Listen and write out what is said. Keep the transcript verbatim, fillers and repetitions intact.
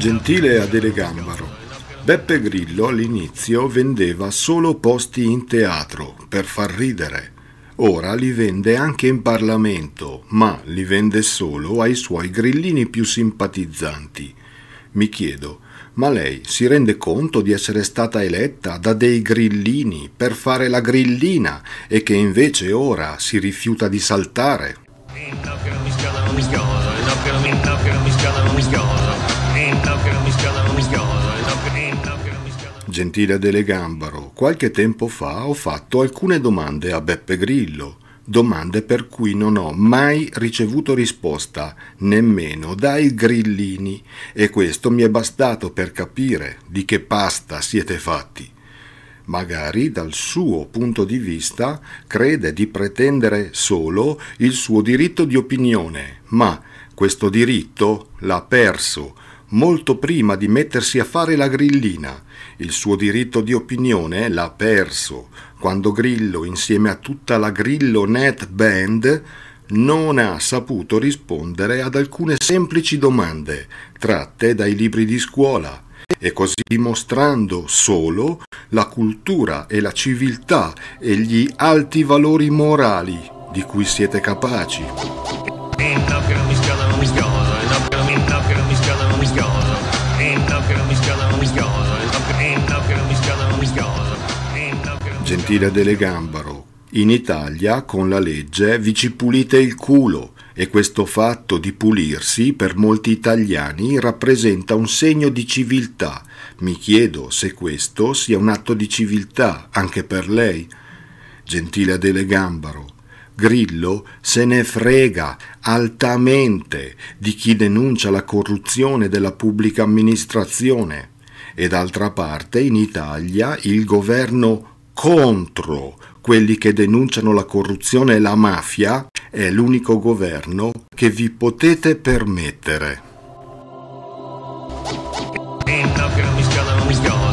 Gentile Adele Gambaro, Beppe Grillo all'inizio vendeva solo posti in teatro per far ridere. Ora li vende anche in Parlamento, ma li vende solo ai suoi grillini più simpatizzanti. Mi chiedo, ma lei si rende conto di essere stata eletta da dei grillini per fare la grillina e che invece ora si rifiuta di saltare? Gentile Adele Gambaro, qualche tempo fa ho fatto alcune domande a Beppe Grillo, domande per cui non ho mai ricevuto risposta, nemmeno dai grillini, e questo mi è bastato per capire di che pasta siete fatti. Magari dal suo punto di vista crede di pretendere solo il suo diritto di opinione, ma questo diritto l'ha perso molto prima di mettersi a fare la grillina. Il suo diritto di opinione l'ha perso quando Grillo, insieme a tutta la Grillo Net Band, non ha saputo rispondere ad alcune semplici domande tratte dai libri di scuola, e così dimostrando solo la cultura e la civiltà e gli alti valori morali di cui siete capaci. Gentile Adele Gambaro, in Italia con la legge vi ci pulite il culo e questo fatto di pulirsi per molti italiani rappresenta un segno di civiltà. Mi chiedo se questo sia un atto di civiltà anche per lei. Gentile Adele Gambaro, Grillo se ne frega altamente di chi denuncia la corruzione della pubblica amministrazione e d'altra parte in Italia il governo contro quelli che denunciano la corruzione e la mafia è l'unico governo che vi potete permettere.